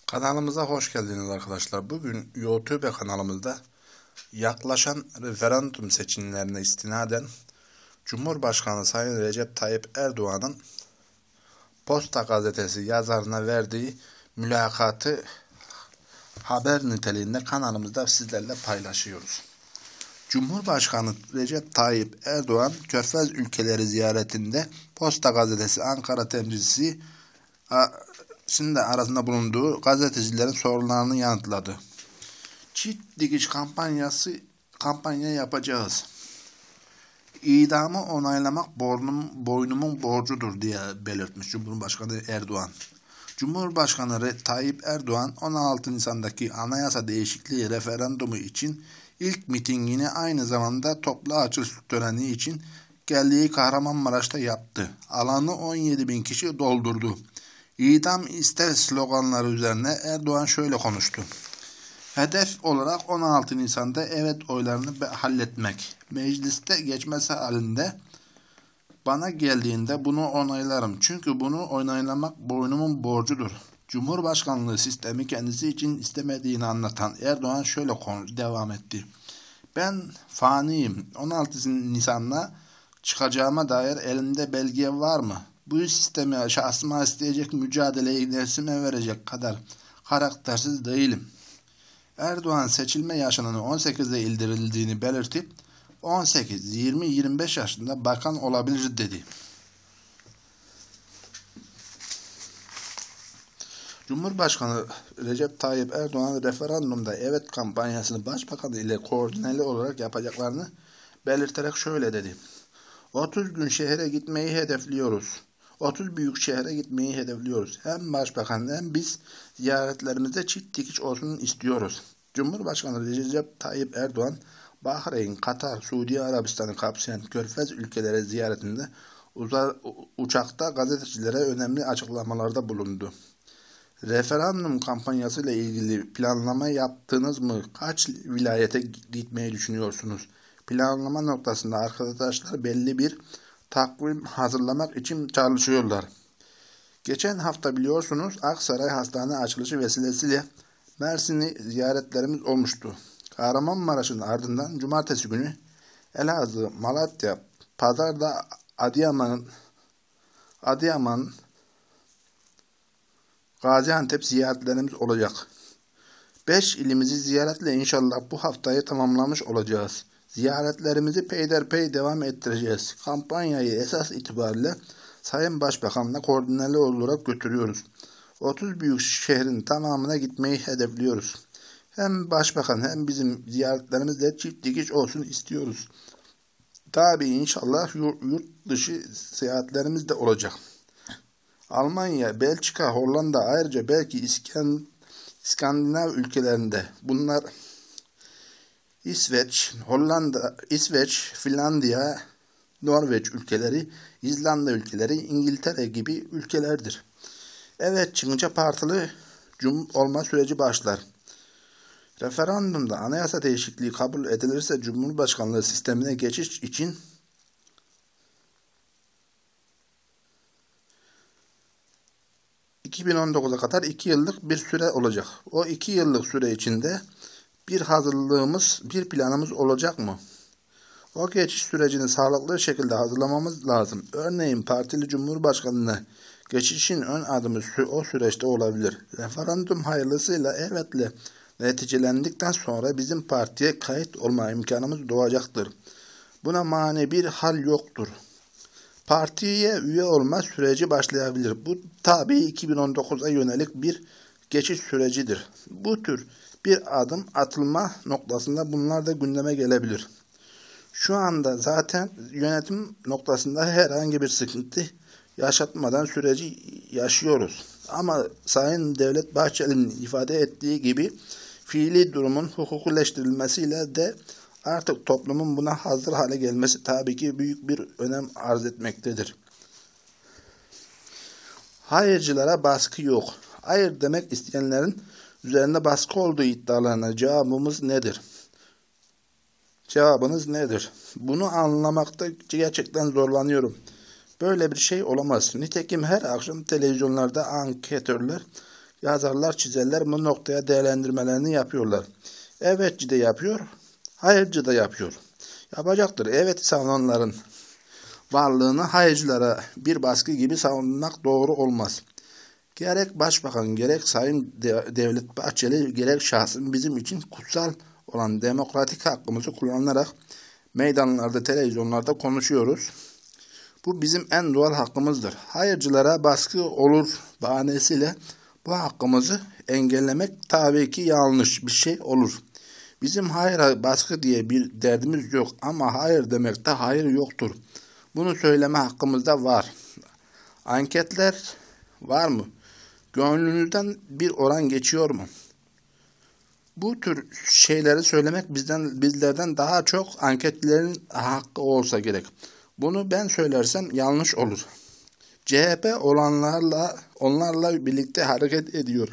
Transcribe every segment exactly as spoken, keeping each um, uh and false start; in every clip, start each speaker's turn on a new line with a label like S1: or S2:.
S1: Kanalımıza hoş geldiniz arkadaşlar. Bugün YouTube kanalımızda yaklaşan referandum seçimlerine istinaden Cumhurbaşkanı Sayın Recep Tayyip Erdoğan'ın Posta Gazetesi yazarına verdiği mülakatı haber niteliğinde kanalımızda sizlerle paylaşıyoruz. Cumhurbaşkanı Recep Tayyip Erdoğan, Körfez ülkeleri ziyaretinde Posta Gazetesi Ankara temsilcisi Şimdi de arasında bulunduğu gazetecilerin sorularını yanıtladı. Çift dikiş kampanyası kampanya yapacağız. İdamı onaylamak boynum, boynumun borcudur diye belirtmiş Cumhurbaşkanı Erdoğan. Cumhurbaşkanı Tayyip Erdoğan on altı Nisan'daki anayasa değişikliği referandumu için ilk mitingini aynı zamanda toplu açılış töreni için geldiği Kahramanmaraş'ta yaptı. Alanı on yedi bin kişi doldurdu. İdam ister sloganları üzerine Erdoğan şöyle konuştu. Hedef olarak on altı Nisan'da evet oylarını halletmek. Mecliste geçmesi halinde bana geldiğinde bunu onaylarım. Çünkü bunu onaylamak boynumun borcudur. Cumhurbaşkanlığı sistemi kendisi için istemediğini anlatan Erdoğan şöyle devam etti. Ben faniyim. on altı Nisan'da çıkacağıma dair elimde belge var mı? Bu sistemi şahsıma isteyecek mücadeleyi dersime verecek kadar karaktersiz değilim. Erdoğan seçilme yaşının on sekize indirildiğini belirtip on sekiz, yirmi, yirmi beş yaşında bakan olabilir dedi. Cumhurbaşkanı Recep Tayyip Erdoğan referandumda evet kampanyasını başbakan ile koordineli olarak yapacaklarını belirterek şöyle dedi. otuz gün şehre gitmeyi hedefliyoruz. otuz büyük şehre gitmeyi hedefliyoruz. Hem başbakan hem biz ziyaretlerimizde çift dikiş olsun istiyoruz. Cumhurbaşkanı Recep Tayyip Erdoğan, Bahreyn, Katar, Suudi Arabistan'ı kapsayan Körfez ülkeleri ziyaretinde uzar, uçakta gazetecilere önemli açıklamalarda bulundu. Referandum kampanyasıyla ilgili planlama yaptınız mı? Kaç vilayete gitmeyi düşünüyorsunuz? Planlama noktasında arkadaşlar belli bir takvim hazırlamak için çalışıyorlar. Geçen hafta biliyorsunuz Aksaray Hastane açılışı vesilesiyle Mersin'i ziyaretlerimiz olmuştu. Kahramanmaraş'ın ardından cumartesi günü Elazığ, Malatya, Pazar'da Adıyaman, Adıyaman, Gaziantep ziyaretlerimiz olacak. Beş ilimizi ziyaretle inşallah bu haftayı tamamlamış olacağız. Ziyaretlerimizi peyderpey devam ettireceğiz. Kampanyayı esas itibariyle Sayın Başbakan'la koordineli olarak götürüyoruz. otuz büyük şehrin tamamına gitmeyi hedefliyoruz. Hem Başbakan hem bizim ziyaretlerimizde çift dikiş olsun istiyoruz. Tabii inşallah yurt dışı seyahatlerimiz de olacak. Almanya, Belçika, Hollanda ayrıca belki İskandinav ülkelerinde bunlar İsveç, Hollanda, İsveç, Finlandiya, Norveç ülkeleri, İzlanda ülkeleri, İngiltere gibi ülkelerdir. Evet çıkınca partili cum olma süreci başlar. Referandumda anayasa değişikliği kabul edilirse Cumhurbaşkanlığı sistemine geçiş için iki bin on dokuza kadar iki yıllık bir süre olacak. O iki yıllık süre içinde bir hazırlığımız, bir planımız olacak mı? O geçiş sürecini sağlıklı şekilde hazırlamamız lazım. Örneğin partili cumhurbaşkanlığına geçişin ön adımı o süreçte olabilir. Referandum hayırlısıyla evetle neticelendikten sonra bizim partiye kayıt olma imkanımız doğacaktır. Buna mani bir hal yoktur. Partiye üye olma süreci başlayabilir. Bu tabii iki bin on dokuza yönelik bir geçiş sürecidir. Bu tür bir adım atılma noktasında bunlar da gündeme gelebilir. Şu anda zaten yönetim noktasında herhangi bir sıkıntı yaşatmadan süreci yaşıyoruz. Ama Sayın Devlet Bahçeli'nin ifade ettiği gibi fiili durumun hukukileştirilmesiyle de artık toplumun buna hazır hale gelmesi tabii ki büyük bir önem arz etmektedir. Hayırcılara baskı yok. Hayır demek isteyenlerin üzerinde baskı olduğu iddialarına cevabımız nedir? Cevabınız nedir? Bunu anlamakta gerçekten zorlanıyorum. Böyle bir şey olamaz. Nitekim her akşam televizyonlarda anketörler yazarlar, çizerler bu noktaya değerlendirmelerini yapıyorlar. Evetçi de yapıyor, hayırcı da yapıyor. Yapacaktır. Evet savunanların varlığını hayırcılara bir baskı gibi savunmak doğru olmaz. Gerek Başbakan, gerek Sayın Devlet Bahçeli, gerek şahsın bizim için kutsal olan demokratik hakkımızı kullanarak meydanlarda, televizyonlarda konuşuyoruz. Bu bizim en doğal hakkımızdır. Hayırcılara baskı olur bahanesiyle bu hakkımızı engellemek tabii ki yanlış bir şey olur. Bizim hayır baskı diye bir derdimiz yok ama hayır demekte hayır yoktur. Bunu söyleme hakkımız da var. Anketler var mı? Gönlünüzden bir oran geçiyor mu? Bu tür şeyleri söylemek bizden bizlerden daha çok anketlerin hakkı olsa gerek. Bunu ben söylersem yanlış olur. C H P olanlarla onlarla birlikte hareket ediyor.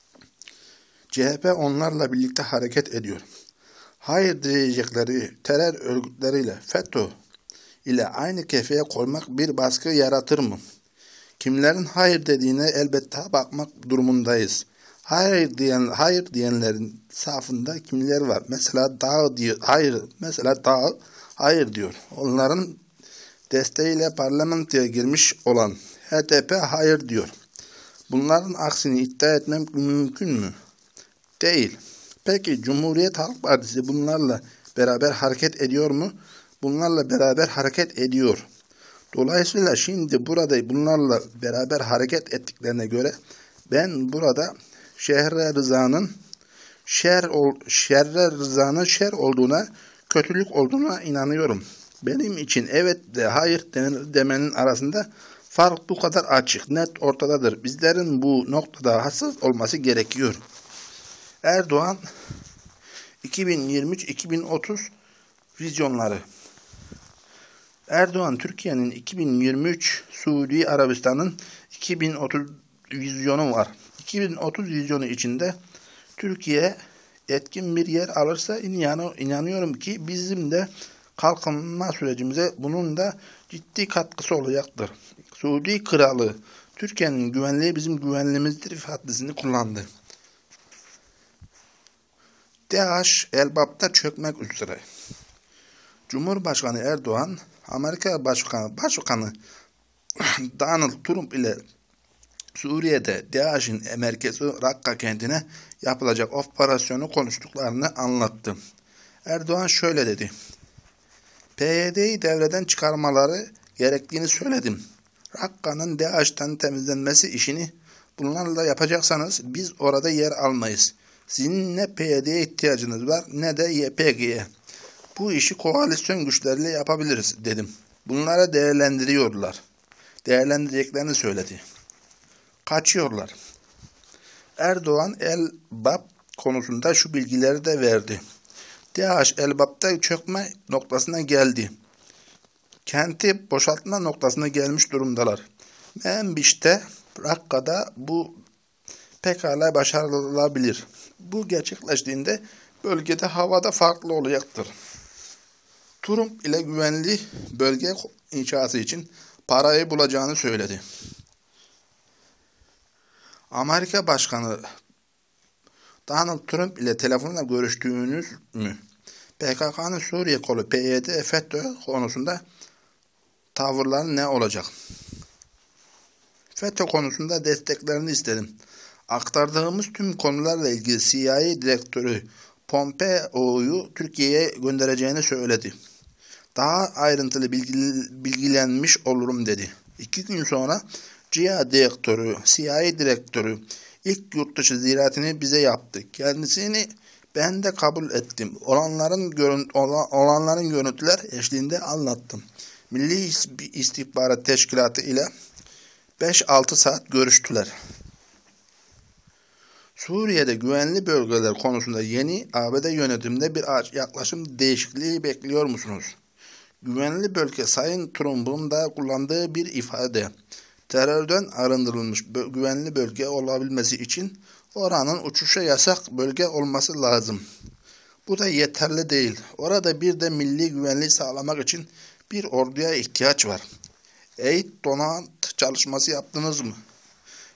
S1: C H P onlarla birlikte hareket ediyor. Hayır diyecekleri terör örgütleriyle FETÖ ile aynı kefeye koymak bir baskı yaratır mı? Kimlerin hayır dediğine elbette bakmak durumundayız. Hayır diyen hayır diyenlerin safında kimler var? Mesela Dağ diyor hayır. Mesela Dağ hayır diyor. Onların desteğiyle parlamentoya girmiş olan H D P hayır diyor. Bunların aksini iddia etmem mümkün mü? Değil. Peki Cumhuriyet Halk Partisi bunlarla beraber hareket ediyor mu? Bunlarla beraber hareket ediyor. Dolayısıyla şimdi burada bunlarla beraber hareket ettiklerine göre ben burada Şehre Rıza'nın şer ol, Şerre Rıza'nın şer olduğuna, kötülük olduğuna inanıyorum. Benim için evet de hayır demenin arasında fark bu kadar açık, net ortadadır. Bizlerin bu noktada hassas olması gerekiyor. Erdoğan iki bin yirmi üç iki bin otuz vizyonları. Erdoğan Türkiye'nin iki bin yirmi üç, Suudi Arabistan'ın iki bin otuz vizyonu var. iki bin otuz vizyonu içinde Türkiye etkin bir yer alırsa inanıyorum ki bizim de kalkınma sürecimize bunun da ciddi katkısı olacaktır. Suudi Kralı Türkiye'nin güvenliği bizim güvenliğimizdir ifadesini kullandı. DAEŞ Elbap'ta çökmek üzere. Cumhurbaşkanı Erdoğan, Amerika Başkanı, Başbakanı Donald Trump ile Suriye'de DAEŞ'in merkezi Rakka kentine yapılacak operasyonu konuştuklarını anlattı. Erdoğan şöyle dedi. P Y D'yi devreden çıkarmaları gerektiğini söyledim. Rakka'nın DAEŞ'ten temizlenmesi işini bunlarla yapacaksanız biz orada yer almayız. Sizin ne P Y D'ye ihtiyacınız var ne de Y P G'ye. Bu işi koalisyon güçleriyle yapabiliriz dedim. Bunlara değerlendiriyorlar. Değerlendireceklerini söyledi. Kaçıyorlar. Erdoğan Elbap konusunda şu bilgileri de verdi. DAEŞ Elbap'ta çökme noktasına geldi. Kenti boşaltma noktasına gelmiş durumdalar. Menbiş'te, Rakka'da bu pekala başarılabilir. Bu gerçekleştiğinde bölgede havada farklı olacaktır. Trump ile güvenli bölge inşası için parayı bulacağını söyledi. Amerika Başkanı Donald Trump ile telefonla görüştüğünüz mü? P K K'nın Suriye kolu P Y D, FETÖ konusunda tavırları ne olacak? FETÖ konusunda desteklerini istedim. Aktardığımız tüm konularla ilgili C I A direktörü Pompeo'yu Türkiye'ye göndereceğini söyledi. Daha ayrıntılı bilgilenmiş olurum dedi. İki gün sonra C I A direktörü, C I A direktörü ilk yurt dışı ziyaretini bize yaptı. Kendisini ben de kabul ettim. Olanların, görüntü, olanların görüntüler eşliğinde anlattım. Milli İstihbarat Teşkilatı ile beş altı saat görüştüler. Suriye'de güvenli bölgeler konusunda yeni A B D yönetiminde bir yaklaşım değişikliği bekliyor musunuz? Güvenli bölge Sayın Trump'un da kullandığı bir ifade. Terörden arındırılmış güvenli bölge olabilmesi için oranın uçuşa yasak bölge olması lazım. Bu da yeterli değil. Orada bir de milli güvenliği sağlamak için bir orduya ihtiyaç var. Eğit donant çalışması yaptınız mı?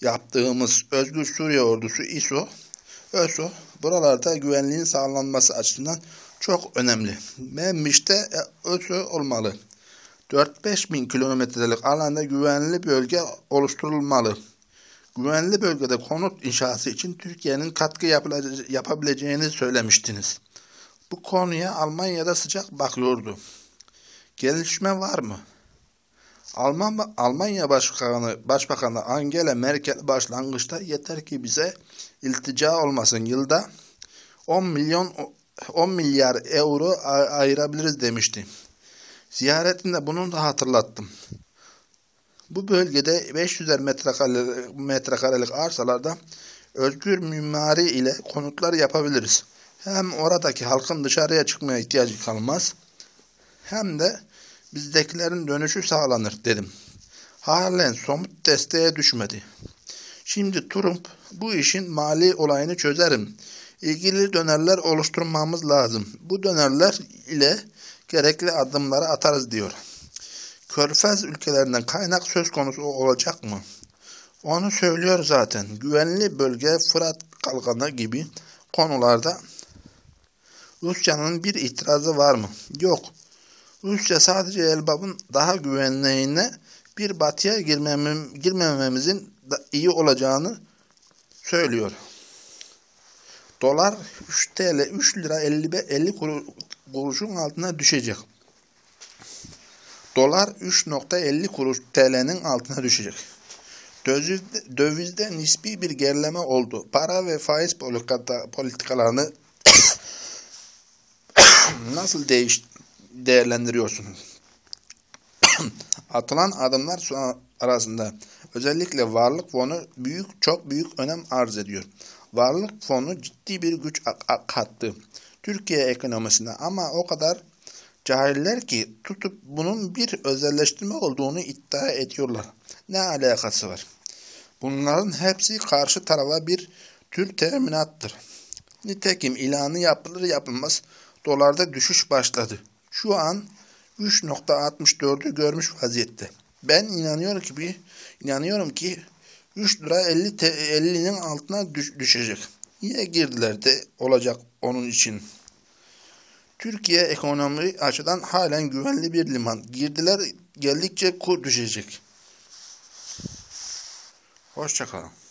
S1: yaptığımız Özgür Suriye Ordusu İ S O, ÖSO buralarda güvenliğin sağlanması açısından çok önemli. Menbiş'te ÖSO olmalı. dört beş bin kilometrelik alanda güvenli bölge oluşturulmalı. Güvenli bölgede konut inşası için Türkiye'nin katkı yapabileceğini söylemiştiniz. Bu konuya Almanya'da sıcak bakıyordu. Gelişme var mı? Alman, Almanya Başkanı, Başbakanı Angela Merkel başlangıçta yeter ki bize iltica olmasın, yılda on milyon on milyar euro ayırabiliriz demişti. Ziyaretinde bunu da hatırlattım. Bu bölgede beş yüzer metrekarelik, metrekarelik arsalarda özgür mimari ile konutlar yapabiliriz. Hem oradaki halkın dışarıya çıkmaya ihtiyacı kalmaz, hem de bizdekilerin dönüşü sağlanır dedim. Halen somut desteğe düşmedi. Şimdi Trump bu işin mali olayını çözerim. İlgili dönerler oluşturmamız lazım. Bu dönerler ile gerekli adımları atarız diyor. Körfez ülkelerinden kaynak söz konusu olacak mı? Onu söylüyor zaten. Güvenli bölge, Fırat Kalkanı gibi konularda Rusya'nın bir itirazı var mı? Yok. Rusya sadece Elbap'ın daha güvenliğine bir batıya girmemem, girmememizin iyi olacağını söylüyor. Dolar üç TL, üç lira elli kuruşun altına düşecek. Dolar üç nokta elli kuruş T L'nin altına düşecek. Dövizde, dövizde nispi bir gerileme oldu. Para ve faiz politika, politikalarını nasıl değiş, değerlendiriyorsunuz? Atılan adımlar arasında özellikle varlık fonu büyük, çok büyük önem arz ediyor. Varlık fonu ciddi bir güç kattı Türkiye ekonomisine, ama o kadar cahiller ki tutup bunun bir özelleştirme olduğunu iddia ediyorlar. Ne alakası var? Bunların hepsi karşı tarafa bir tür teminattır. Nitekim ilanı yapılır yapılmaz dolarda düşüş başladı. Şu an üç nokta altmış dördü görmüş vaziyette. Ben inanıyorum ki bir inanıyorum ki üç lira ellinin altına düş, düşecek. Yine girdiler de olacak onun için. Türkiye ekonomi açıdan halen güvenli bir liman. Girdiler geldikçe kur düşecek. Hoşça kalın.